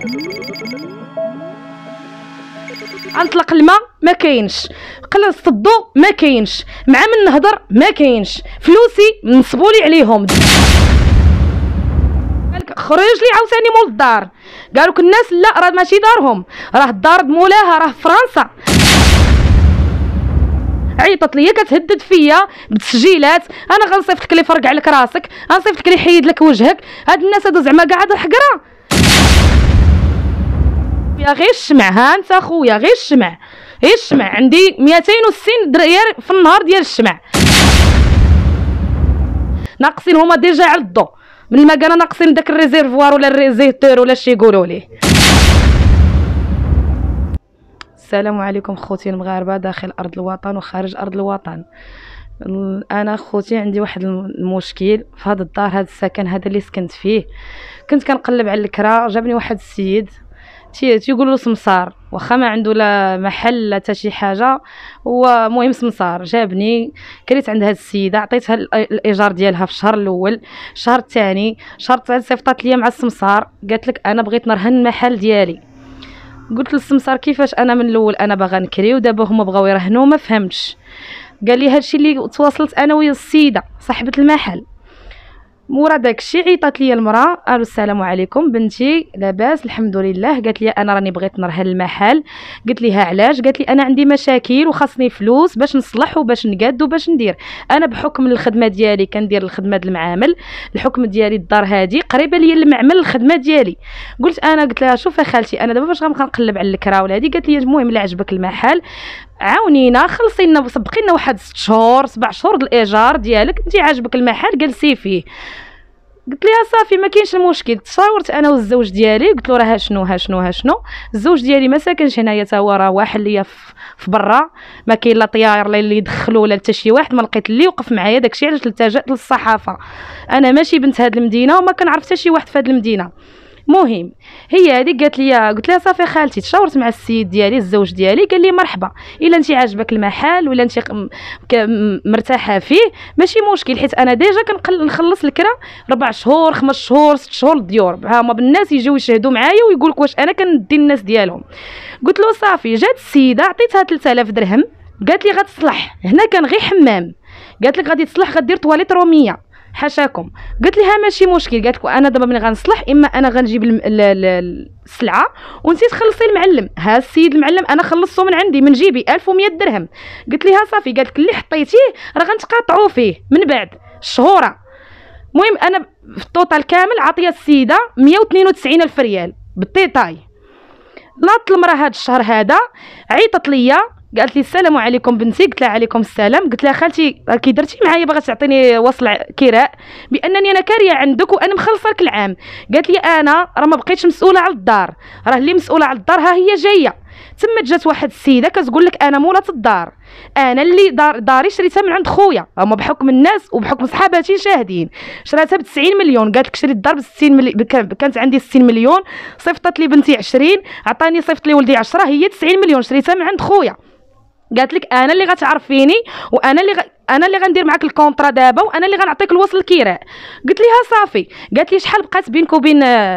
غنطلق الماء ما كاينش، قلصت الضوء ما كاينش، مع من نهضر ما كاينش، فلوسي نصبوا لي عليهم. قالك خرج لي عاوتاني مول الدار، قالوك الناس لا راه ماشي دارهم، راه الدار مولاها راه في فرنسا. عيطت ليا كتهدد فيا بتسجيلات، انا غنصيفط لك لي فرقع لك راسك، غنصيفط لك لي حيد لك وجهك. هاد الناس هادو زعما كاع هاد الحقره يا غير الشمع. ها انت خويا غير الشمع، غير الشمع عندي 260 ريال في النهار ديال الشمع، ناقصين هما ديجا على الضو من المكانه، ناقصين داك الريزيرفوار ولا الريزيتور ولا شي يقولوا ليه. السلام عليكم خوتي المغاربه داخل ارض الوطن وخارج ارض الوطن. انا خوتي عندي واحد المشكل في هذا الدار، هذا السكن هذا اللي سكنت فيه. كنت كنقلب على الكرا، جابني واحد السيد تيقولوا له سمسار، واخا ما عنده لا محل لا حتى شي حاجه، هو المهم سمسار. جابني كريت عند هاد السيده، عطيتها الايجار ديالها في الشهر الاول، الشهر الثاني، الشهر الثالث صيفطات ليا مع السمسار، قالت لك انا بغيت نرهن المحل ديالي. قلت للسمسار كيفاش انا من الاول انا باغا نكري ودابا هما بغاو يرهنوا، ما فهمتش. قال لي هادشي اللي تواصلت انا ويا السيده صاحبه المحل. مورا داكشي عيطات لي المراه، قالوا السلام عليكم بنتي لاباس الحمد لله. قالت لي انا راني بغيت نرهن المحل. قلت لها علاش؟ قالت لي انا عندي مشاكل وخاصني فلوس باش نصلح وباش نقاد وباش ندير. انا بحكم الخدمه ديالي كندير الخدمه د المعامل، الحكم ديالي الدار هادي قريبه ليا المعمل الخدمه ديالي. قلت لها شوف خالتي انا دابا باش غنبقى نقلب على الكرا ولا هادي. قالت لي المهم الا عجبك المحل عاونينا خلصي لنا وسبقي لنا واحد 6 شهور 7 شهور د الايجار ديالك، انت عاجبك المحل جلسي فيه. قلت لها صافي ما كاينش المشكل. تشاورت انا والزوج ديالي، قلت له راه ها شنو الزوج ديالي ما ساكنش هنايا تا هو راه واحد ليا في برا، ما كاين لا طيار لا اللي يدخلوا ولا حتى شي واحد، ما لقيت اللي يوقف معايا. داكشي علاش التجأت للصحافه، انا ماشي بنت هاد المدينه وما كنعرف حتى شي واحد في هاد المدينه. مهم هي هذه قالت لي، قلت لها صافي خالتي. تشاورت مع السيد ديالي الزوج ديالي، قال لي مرحبا الا انت عاجبك المحل ولا انت مرتاحه فيه ماشي مشكل، حيت انا ديجا كنخلص الكرا 4 شهور 5 شهور 6 شهور الديور. هما بالناس يجيو يشهدوا معايا ويقول لك واش انا كندي الناس ديالهم. قلت له صافي. جات السيده عطيتها 3000 درهم، قالت لي غتصلح هنا كان غير حمام، قالت لك غادي تصلح غدير تواليت روميه حاشاكم. قلت لها ماشي مشكل. قالت لك انا دابا ملي غنصلح اما انا غنجيب السلعه وانتي تخلصي المعلم. ها السيد المعلم انا خلصته من عندي من جيبي 1100 درهم. قلت لها صافي. قالت لك اللي حطيتيه راه غنتقاطعوا فيه من بعد الشهوره. المهم انا في التوتال كامل عاطيه السيده 192 الف ريال بالطيطاي. ناضت المراه هذا الشهر هذا عيطت ليا، قالت لي السلام عليكم بنتي. قلت لها عليكم السلام. قلت لها خالتي كي درتي معايا باغا تعطيني وصل كراء بانني انا كاريه عندك وانا مخلصه لك العام. قالت لي انا راه ما بقيتش مسؤوله على الدار، راه اللي مسؤوله على الدار ها هي جايه. تما جات واحد السيده كتقول لك انا مولات الدار، انا اللي داري شريتها من عند خويا، هما بحكم الناس وبحكم صحاباتي شاهدين شريتها ب 90 مليون. قالت لك شريت الدار ب 60 مليون، كانت عندي 60 مليون صيفطت لي بنتي 20، عطاني صيفط لي ولدي 10، هي 90 مليون شريتها من عند خويا. قالت لك انا اللي غتعرفيني وانا اللي غندير معاك الكونطرا دابا وانا اللي غنعطيك الوصل الكراء. قلت لها صافي. قالت لي شحال بقات بينك وبين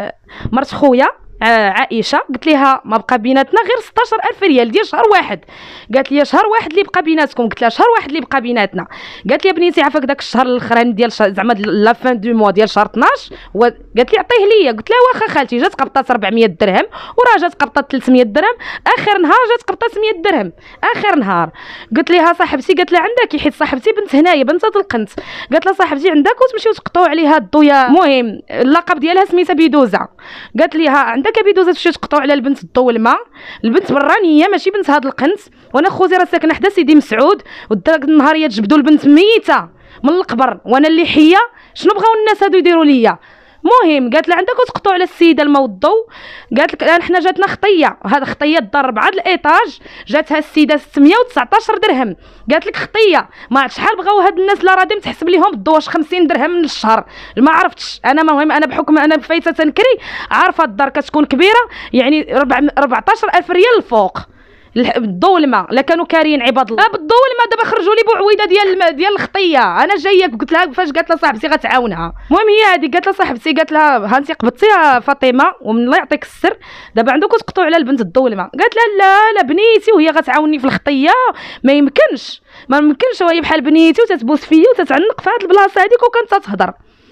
مرت خويا عائشه؟ قلت لها ما بقى بيناتنا غير 16000 ريال ديال شهر واحد. قالت لي شهر واحد اللي بقى بيناتكم؟ قلت لها شهر واحد اللي بقى بيناتنا. قالت لي بنيتي عافاك داك الشهر الاخراني ديال زعما لا فان دو موا ديال شهر 12 قالت لي عطيه ليا. قلت لها واخا خالتي. جات قبطات 400 درهم وراه جات قبطات 300 درهم، اخر نهار جات قبطات 100 درهم اخر نهار. قلت لها صاحبتي، قالت لها عندك حيت صاحبتي بنت هنايا بنت القنت. قالت لها صاحبتي عندك وتمشيو تقطعوا عليها الضويا. المهم اللقب ديالها سميتها بيدوزه. قالت لي ها عندك بيدوزه تمشيو تقطعوا على البنت الضو والماء. البنت برانيه ماشي بنت هاد القنت، وانا خوتي راه ساكنه حدا سيدي مسعود وداك النهاريه تجبدوا البنت ميته من القبر وانا اللي حيه. شنو بغاو الناس هادو يديروا ليا؟ مهم قالت لها عندك وتقطعوا على السيده الماء والضو. قالت لك حنا جاتنا خطيه، هذا خطيه الدار 4 الايطاج جاتها السيده 619 درهم. قالت لك خطيه ما عرفت شحال بغاو هاد الناس لا رادم تحسب ليهم الضو واش 50 درهم من الشهر ما عرفتش انا. مهم انا بحكم انا فايته تنكري عارفه الدار كتكون كبيره يعني 14000 ريال الفوق. بالظلمه لا كانوا كاريين عباد الله بالظلمه. دابا خرجوا لي بوعويده ديال الخطيه. انا جايه قلت لها فاش قالت لها صاحبتي غتعاونها. المهم هي هذه قالت لها صاحبتي قالت لها ها انت قبضتيها فاطمه ومن الله يعطيك السر دابا عندكم تقطعوا على البنت الظلمه. قالت لها لا بنيتي وهي غتعاوني في الخطيه ما يمكنش وهي بحال بنيتي وتتبوس فيا وتتعنق في هاد البلاصه هذيك وكانت تهضر.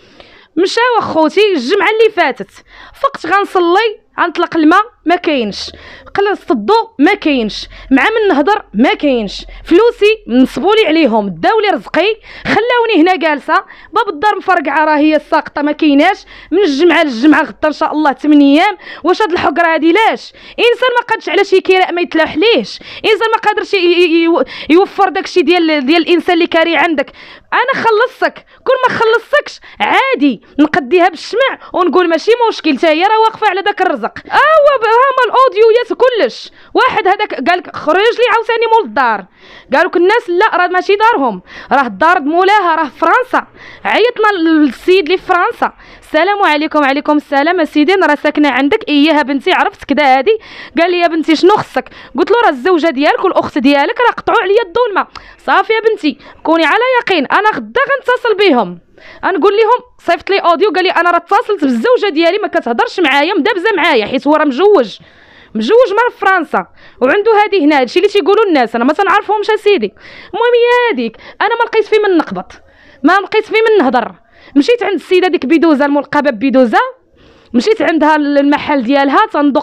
مشاو اخوتي الجمعه اللي فاتت فقت غنصلي غنطلق الماء ما كاينش، قلصت الضوء ما كاينش، مع من نهضر ما كاينش، فلوسي نصبوا لي عليهم داو لي رزقي خلاوني هنا جالسه، باب الدار مفرقعه راه هي ساقطه ما كايناش. من الجمعه للجمعه غدا ان شاء الله 8 ايام. واش هاد الحقره هادي لاش انسان ما قادش على شي كراء ما يتلاح ليش؟ انسان ما قادرش يوفر داكشي ديال الانسان اللي كاري عندك. انا خلصتك كل ما خلصتكش عادي نقديها بالشمع ونقول ماشي مشكل حتى هي راه واقفه على داك الرزق. هما الاوديويات كلش. واحد هذاك قالك خرج لي عاوتاني مول الدار، قالوك الناس لا راه ماشي دارهم راه الدار مولاها راه فرنسا. عيطنا للسيد اللي في فرنسا السلام عليكم. وعليكم السلام اسيدي انا راه ساكنه عندك. اييه بنتي عرفت كدا هادي. قال لي يا بنتي شنو خصك؟ قلت له راه الزوجه ديالك والاخت ديالك راه قطعوا عليا الظلمه. صافي يا بنتي كوني على يقين انا غدا غنتصل بهم نقول لهم صيفط لي اوديو. قال لي انا راه اتصلت بالزوجه ديالي ما كتهضرش معايا مدابزه معايا حيت هو راه مجوج مره في فرنسا وعنده هذه هنا. هادشي اللي تيقولوا الناس انا ما تنعرفهمش اسيدي. المهم هي هذيك انا ما لقيت في من نقبط ما لقيت في من نهضر. مشيت عند السيده ديك بيدوزه الملقبه ببيدوزه، مشيت عندها المحل ديالها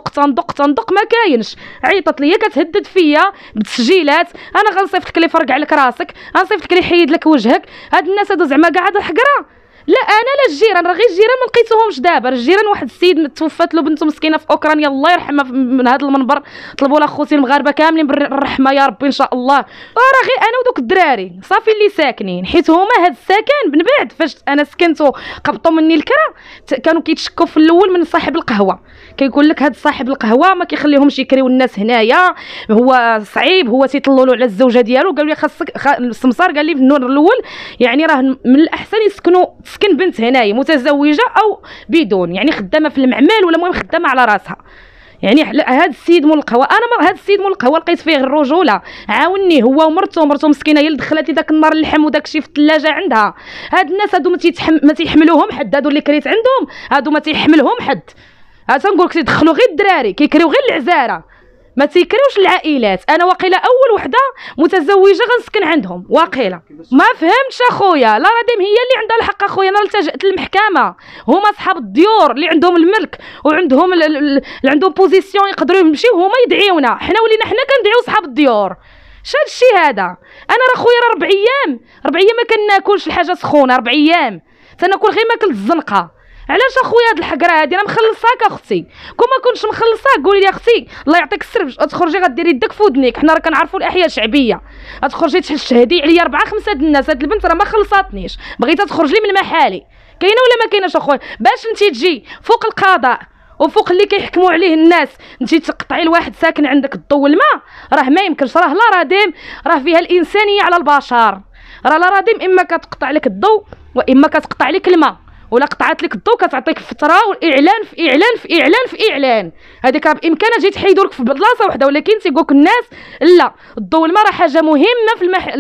تندق ما كاينش. عيطت ليا كتهدد فيا بالتسجيلات. انا غنصيفط لك اللي فرقع لك راسك، غنصيفط لك اللي يحيد لك وجهك. هاد الناس هادو زعما كاع هاد الحقره. لا انا لا الجيران راه غير الجيران ما لقيتوهمش دابا. الجيران واحد السيد توفات له بنته مسكينه في اوكرانيا الله يرحمها من هذا المنبر طلبوا لها خوتي المغاربه كاملين بالرحمه يا ربي ان شاء الله. راه غير انا ودوك الدراري صافي اللي ساكنين حيت هما هاد السكن من بعد فاش انا سكنت قبطوا مني الكرا كانوا كيتشكوا في الاول من صاحب القهوه. كيقول لك هاد صاحب القهوه ما كيخليهمش يكريو الناس هنايا هو صعيب هو تيطلوا له على الزوجه ديالو. قالوا لي خاصك السمسار قال لي في النور الاول يعني راه من الاحسن تسكن بنت هنايا متزوجه او بدون يعني خدامه في المعمل ولا المهم خدامه على راسها. يعني هذا السيد مول القهوه انا هذا السيد مول القهوه لقيت فيه الرجوله عاونني هو ومرته مسكينه هي اللي دخلت لي داك النار اللحم وداك الشيء في الثلاجه عندها. هاد الناس هادو ما تيحملوهم حد. هادو اللي كريت عندهم هادو ما تيحملهم حد. تنقول لك تيدخلوا غير الدراري كيكريو غير العزاره ما تيكريوش العائلات. انا واقيلا اول وحده متزوجه غنسكن عندهم واقيلا. ما فهمتش اخويا لا راه هي اللي عندها الحق اخويا. انا التجأت للمحكمه هما اصحاب الديور اللي عندهم الملك وعندهم اللي عندهم بوزيسيون يقدروا يمشيو هما يدعيونا. حنا ولينا حنا كندعيو صحاب الديور. شاد الشيء هذا. انا راه خويا راه 4 ايام ما كناكلش الحاجه سخونه 4 ايام تناكل غير ماكل الزنقه. علاش اخويا هاد الحقره هادي انا مخلصاك اختي. كون ما كنتش مخلصاك قولي لي اختي الله يعطيك السر تخرجي غديري يدك في ودنيك. حنا راه كنعرفوا الاحياء الشعبيه. غتخرجي تشهدي عليا 4 5 د الناس. هاد البنت راه ما خلصاتنيش بغيتها تخرج لي من محالي. كاينه ولا ما كايناش اخويا؟ باش انت تجي فوق القضاء وفوق اللي كيحكموا عليه الناس انت تقطعي لواحد ساكن عندك الضو والماء راه ما يمكنش. راه لا رادم راه فيها الانسانيه على البشر. راه لا رادم اما كتقطع لك الضو واما كتقطع لك الماء ولا قطعت لك الضو كتعطيك فتره واعلان في اعلان في اعلان في اعلان. هذيك بامكانها تجي تحيدوا لك في بلاصه وحده ولكن تيقولك الناس لا الضو والماء راه حاجه مهمه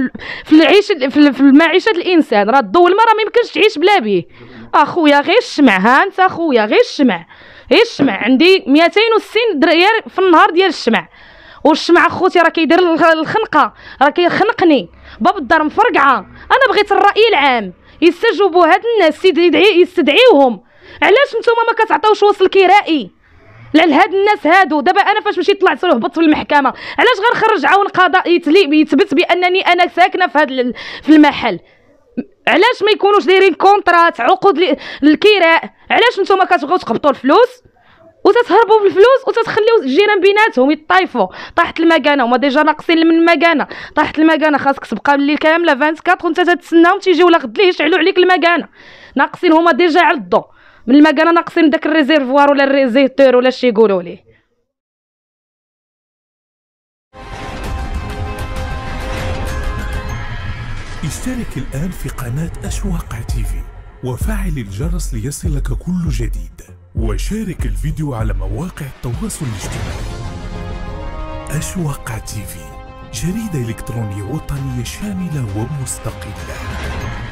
في العيش في المعيشه الانسان. راه الضو والماء راه ما يمكنش تعيش بلا به. اخويا غير الشمع ها انت اخويا غير الشمع عندي 260 ريال في النهار ديال الشمع. والشمع اخوتي راه كيدير الخنقه راه كيخنقني باب الدار مفرقعه. انا بغيت الراي العام يستجوبوا هاد الناس يستدعيوهم. علاش نتوما ما كتعطيوش وصل كرائي لهاد الناس هادو؟ دابا انا فاش مشيت طلعت هبطت في المحكمه علاش غنخرج عون قضاء يثبت بانني انا ساكنه في المحل؟ علاش ما يكونوش دايرين كونطرات عقود الكراء؟ علاش نتوما كتبغيو تقبطوا الفلوس وتتهربوا بالفلوس وتتخليو الجيران بيناتهم يطايفوا؟ طاحت المكانه هما ديجا ناقصين من المكانه. طاحت المكانه خاصك تبقى الليل كامله 24 وانت تتسناهم تيجيو لا غد ليه يشعلوا عليك المكانه. ناقصين هما ديجا على الضو من المكانه ناقصين داك الريزيرفوار ولا الريزيتور ولا شي يقولوا ليه. اشترك الآن في قناة أشواق تيفي وفعل الجرس ليصلك كل جديد وشارك الفيديو على مواقع التواصل الاجتماعي. أشواق تيفي، جريدة إلكترونية وطنية شاملة ومستقلة.